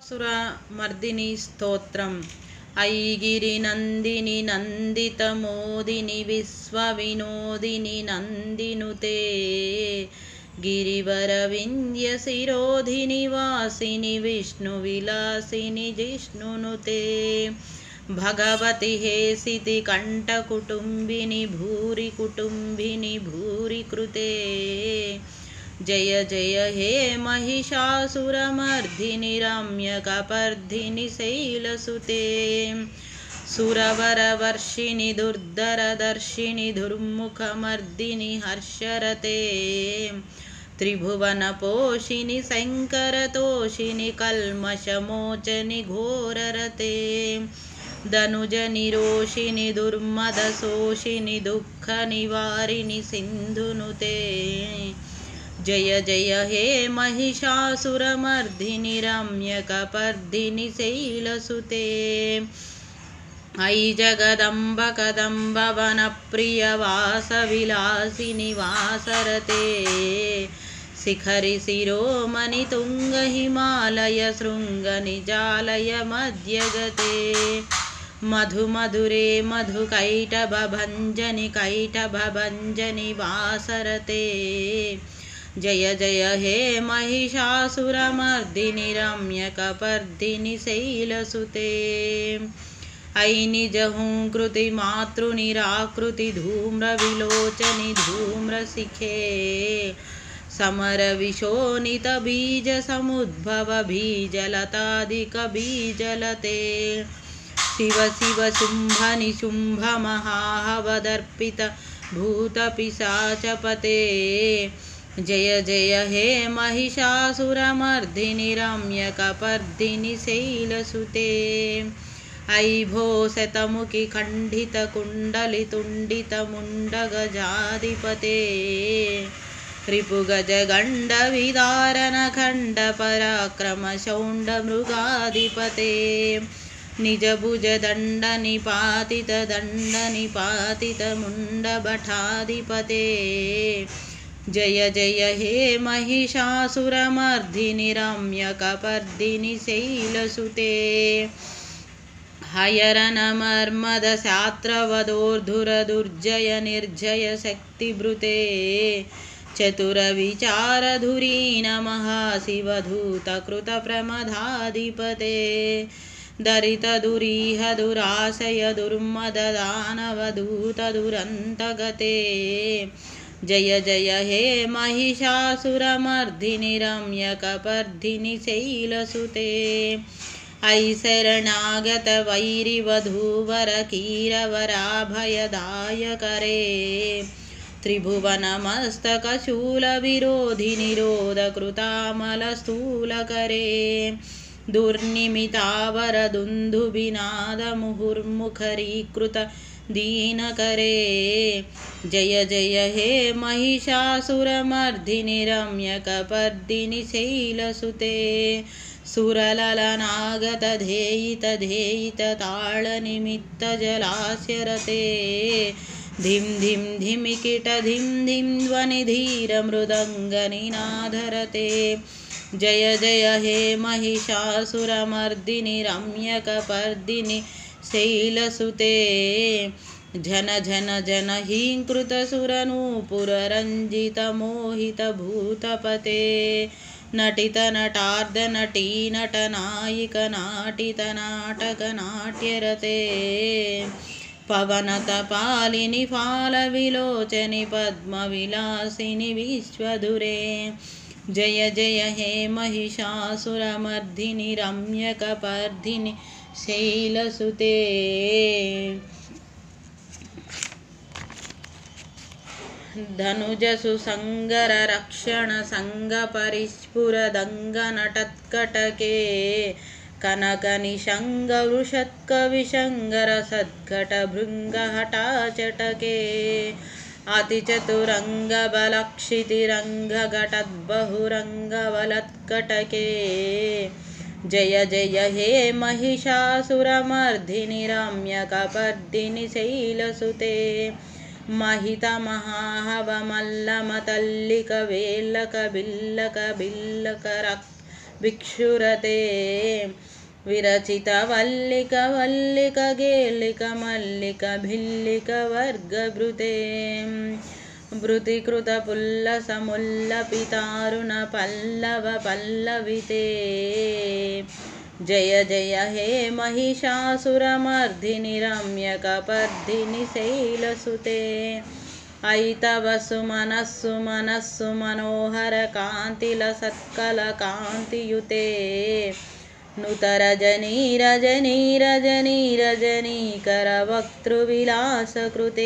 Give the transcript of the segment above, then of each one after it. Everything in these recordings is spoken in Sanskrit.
సురమర్దిని స్తోత్రం. ఐగిరినందిని నందితమోదిని విశ్వవినోదిని నందినుతే గిరివరవింధ్యశిరోధిని వాసిని విష్ణువిలాసిని జిష్ణునుతే భగవతి హేసితి కంఠకుటుంబిని భూరి కుటుంబిని భూరి కృతే जय जय हे महिषासुरमर्दिनि रम्यकपर्दिनि शैलसुते सुरवरवर्षिणि दुर्धरदर्शिनि दुर्मुखमर्दिनि हर्षरते त्रिभुवनपोषिणि शङ्करतोषिणि कल्मषमोचनि घोररते धनुजनिरोषिणि दुर्मदशोषिणि दुःखनिवारिणि सिन्धुनुते जय जय हे महिषासुरमर्दिनि रम्यकपर्दिनि शैलसुते अयि जगदम्ब कदम्ब वनप्रियवासविलासिनि वासरते शिखरि शिरोमणि तुङ्ग हिमालय शृङ्गनिजालय मध्यगते मधुमधुरे मधुकैटभभञ्जनि कैटभभञ्जनि वासरते जय जय हे महिषासुरमर्दिनि रम्यकपर्दिनि शैलसुते अयि निजहुंकृति मातृनिराकृति धूम्रविलोचनि धूम्रशिखे समरविशोणित बीजसमुद्भव बीजलतादिक बीजलते शिव शिव शुम्भ निशुम्भ महाहवदर्पित भूतपिशाचपते जय जय हे महिषासुरमर्दिनि रम्यकपर्दिनि शैलसुते अयि भो शतमुखि खण्डित कुण्डलितुण्डित मुण्डगजाधिपते रिपुगजगण्डविदारण खण्ड पराक्रम शौण्ड मृगाधिपते निजभुजदण्ड निपातित दण्ड निपातित मुण्डभटाधिपते जय जय हे महिषासुरमर्दिनि रम्यकपर्दिनि शैलसुते हयरनमर्मदशात्रवदोर्धुरदुर्जय निर्जय शक्तिभृते चतुरविचारधुरी नमः शिवधूतकृतप्रमदाधिपते दरितदुरीह दुराशय दुर्मददानवदूतदुरन्तगते जय जय हे महिषासुरमर्दिनि रम्यकपर्दिनि शैलसुते अयि शरणागत वैरिवधूवर कीरवराभयदायकरे त्रिभुवनमस्तकशूलविरोधि निरोधकृतामलस्थूलकरे दुर्निमितावरदुन्दुभिनादमुहुर्मुखरीकृत दीनकरे जय जय हे महिषासुरमर्दिनि रम्यकपर्दिनि शैलसुते सुरललनागत धेयित धेयित ताळनिमित्तजलास्यरते धिं धिं धिमिकिट धिं धिं ध्वनिधीरमृदङ्गनिनादरते जय जय हे महिषासुरमर्दिनि रम्यकपर्दिनि शैलसुते झन झन जन हीङ्कृतसुरनूपुररञ्जित मोहित भूतपते नटित नटार्ध नटी नटनायिक नाटित नाटक नाट्यरते पवनतपालिनि फालविलोचनि पद्मविलासिनि विश्वधुरे जय जय हे महिषासुरमर्दिनि रम्यकपर्दिनि शैलसुते धनुजसु संगर रक्षण संग परिस्फुरदङ्गनटत्कटके कनक निशंग वृषत्क विशंगर सद्घट भृंगहटाचटके अतिचतुरंग बलक्षितिरंग घटद्बहुरंग वलत्कटके जय जय हे महिषासुरमर्दिनि रम्यकपर्दिनि शैलसुते महित महाहवमल्लमतल्लिक वेल्लक बिल्लक बिल्लक भिक्षुरते विरचितवल्लिक वल्लिक गेलिक मल्लिक भिल्लिक वर्गभृते भृतिकृतपुल्लसमुल्लपितारुण पल्लव पल्लविते जय जय हे महिषासुरमर्दिनि रम्यकपर्दिनि शैलसुते अयि तव सुमनस्सु मनस्सु मनोहर कान्तिलसत्कलकान्तियुते नुतरजनी रजनी रजनी रजनीकरवक्तृविलासकृते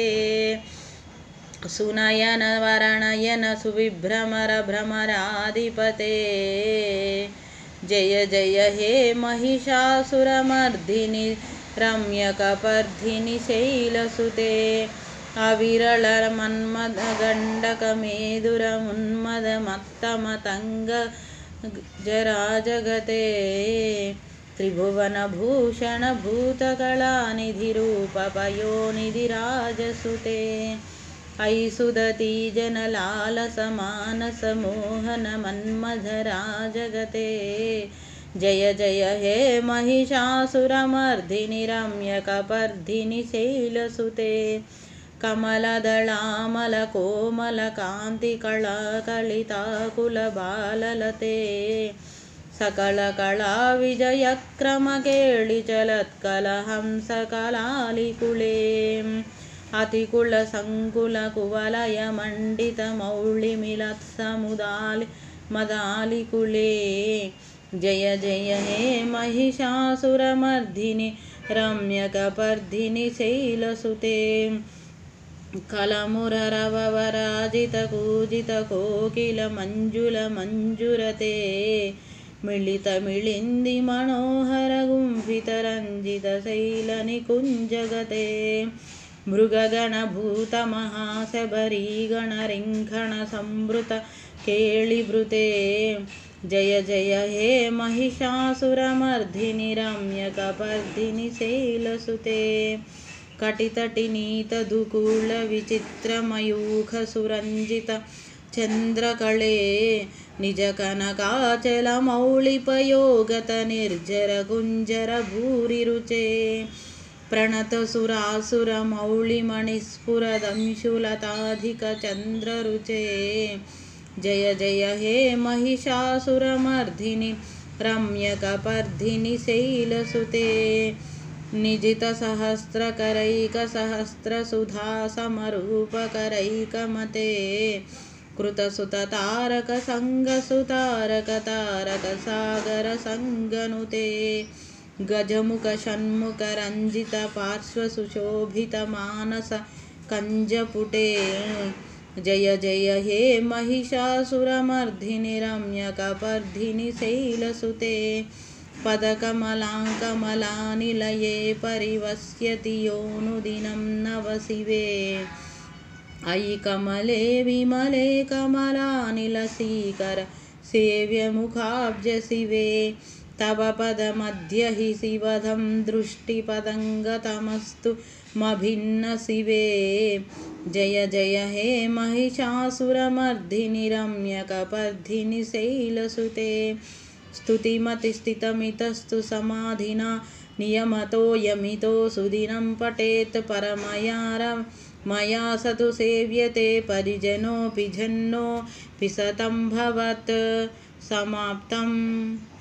सुनयन वरनयन सुविभ्रमर भ्रमराधिपते जय जय हे महिषासुरमर्दिनि रम्यकपर्दिनि शैलसुते अविरलमन्मदगण्डकमेदुरमुन्मदमत्तमतङ्गजराजगते त्रिभुवनभूषणभूतकलानिधिरूपपयोनिधिराजसुते अयि सुदती जनलालसमानसमोहनमन्मथराजगते जय जय हे महिषासुरमर्दिनि रम्यकपर्दिनि शैलसुते कमलदलामलकोमलकान्तिकलाकलिताकुलबाललते सकलकलाविजयक्रमकेळिचलत्कलहंसकलालिकुले अतिकुलसङ्कुलकुवलयमण्डितमौळिमिलत्समुदालि जय जय हे महिषासुरमर्दिनि रम्यकपर्दिनि शैलसुते कलमुररवराजितकूजितकोकिलमञ्जुलमञ्जुरते मिलितमिलिन्दि मनोहरगुम्फितरञ्जितशैलनिकुञ्जगते मृगगणभूतमहाशबरीगणरिङ्खणसंवृत केळिभृते जय जय हे महिषासुरमर्दिनि रम्यकपर्दिनि शैलसुते कटितटिनीतदुकूलविचित्रमयूखसुरञ्जित चन्द्रकळे निजकनकाचलमौळिपयोगत निर्जरगुञ्जरभूरिरुचे प्रणतसुरासुरमौळिमणिस्फुरदंशुलताधिकचन्द्ररुचे जय जय हे महिषासुरमर्दिनि रम्यकपर्दिनि शैलसुते निजितसहस्रकरैकसहस्रसुधासमरूपकरैकमते कृतसुततारकसङ्गसुतारकतारकसागरसङ्गनुते गजमुखषण्मुखरञ्जितपार्श्वसुशोभितमानस कञ्जपुटे जय जय हे महिषासुरमर्दिनि रम्यकपर्दिनि शैलसुते पदकमलाङ्कमलानिलये परिवस्यति योऽनुदिनं नवशिवे अयि कमले विमले कमलानिलसीकर सेव्यमुखाब्जशिवे तव पदमध्य हि शिवधं दृष्टिपदङ्गतमस्तु मभिन्न शिवे जय जय हे महिषासुरमर्दिनि रम्यकपर्दिनि शैलसुते स्तुतिमतिस्थितमितस्तु समाधिना नियमतो यमितो सुदिनं पठेत् परमया सतु सेव्यते परिजनोऽपि जन्नोऽपि सतं भवत् समाप्तम्।